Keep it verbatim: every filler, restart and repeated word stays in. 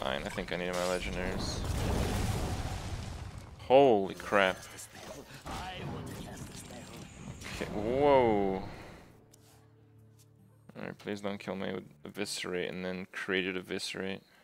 fine. I think I need my legendaries. Holy crap. Okay, whoa. Alright, please don't kill me with Eviscerate and then created Eviscerate.